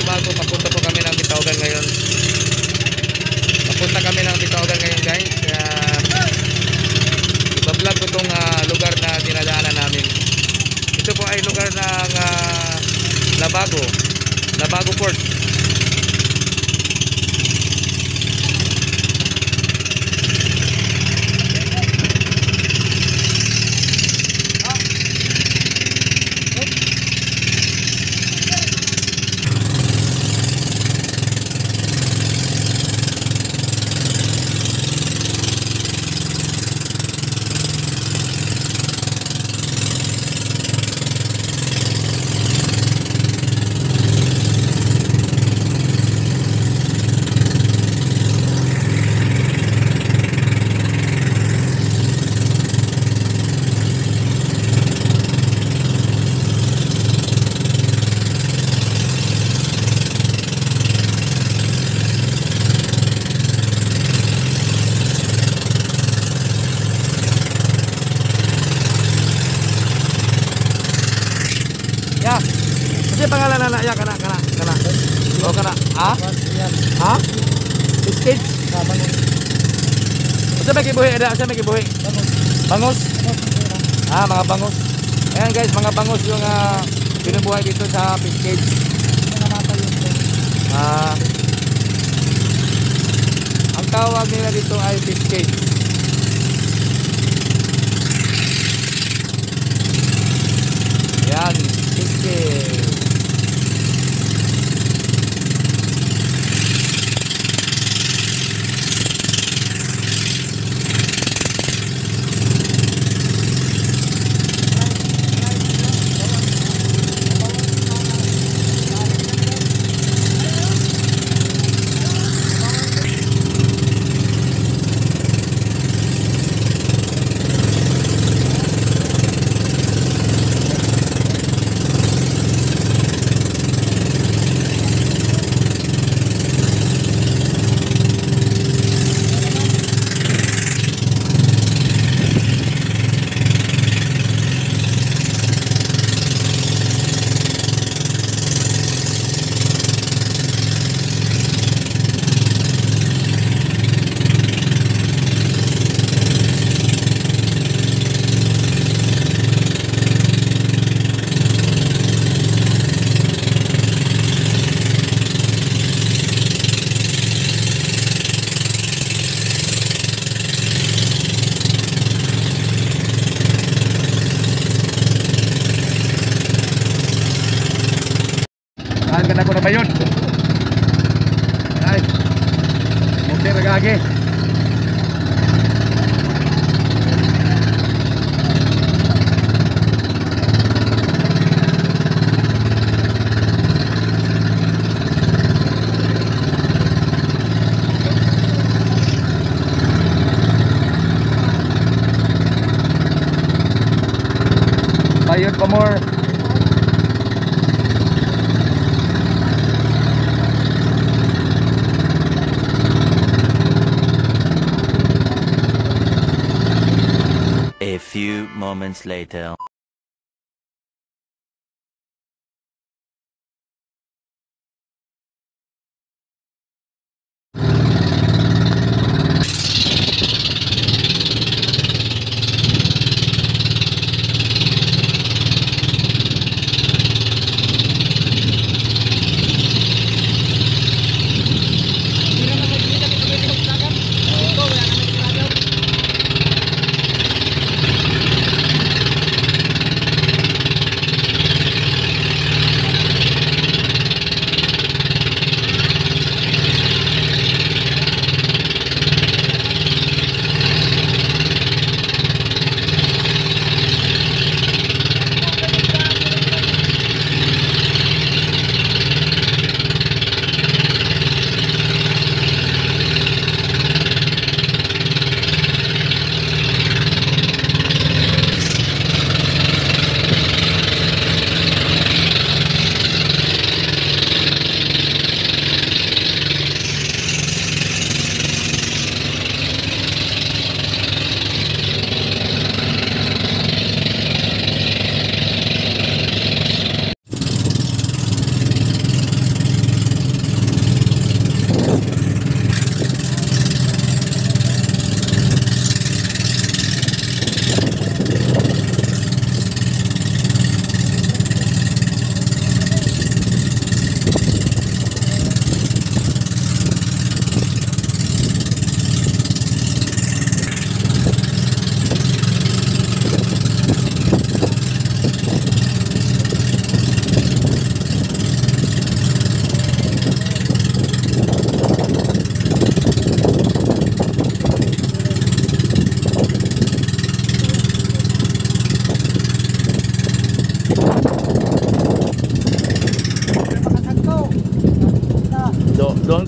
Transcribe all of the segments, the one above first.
Labago. Papunta po kami ng Bitaogan ngayon. Papunta kami ng Bitaogan ngayon, guys. Kaya ibablog ko itong lugar na dinadaanan namin. Ito po ay lugar ng Labago. Labago Port. Ya, kasi pangalan anak ya kana. Oh kana. Ha? Biscuit. Sa may kibuhi ada, sa may kibuhi. Bangus. Mga bangus. Ayan guys, mga bangus yung binubuhay dito sa biscuit. Ang tawag nila dito ay biscuit. Yan, biscuit. Ganda ko na ba yun? Ay, munti na gagi. Bayot pa more. A few moments later.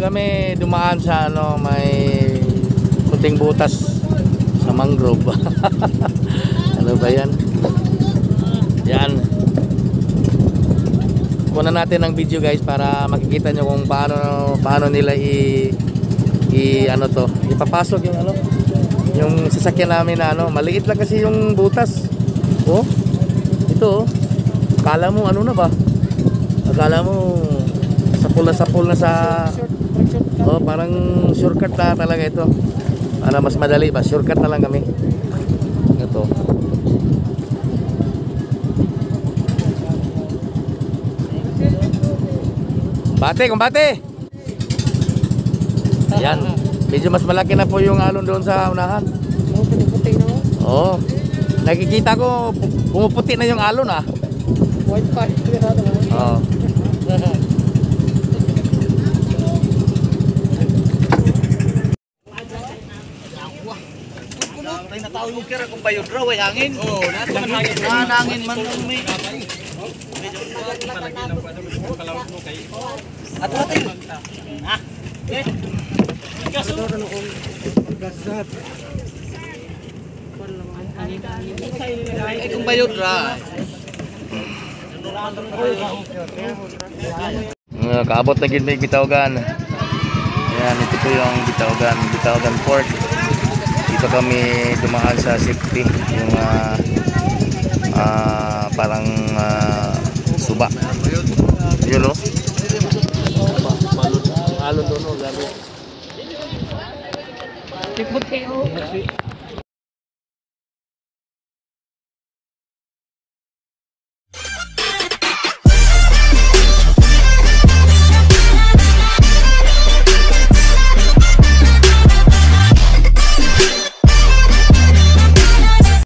kami dumaan sa ano, may puting butas sa mangrove. Ano ba yan? Yan. Kunan natin ng video guys para makikita nyo kung paano nila ano to, ipapasok yung ano, yung sasakyan namin na ano, maliit lang kasi yung butas. Oh, ito oh. Akala mo ano na ba? Akala mo sapul na sa oh, parang shortcut na talaga ito. Para mas madali ba, shortcut na lang kami. Ito. Kumbate! Yan. Medyo mas malaki na po yung alon doon sa unahan. Oh, puti na. Oo. Nakikita ko pumuputi na yung alon ah. White fire. Oo. Tay na tao yung kira kung bayod raw ay hangin. Oo, nato man hangin. Hangin man umi. Ato tay. Ha? Eh. Kaso ay kung bayod ra. Kaabot na gid may Bitawgan. Ayan, ito po yung Bitawgan Port. Dito kami dumaan sa safety, yung parang suba. Yun o. Alon doon o, gabi. Puti oh.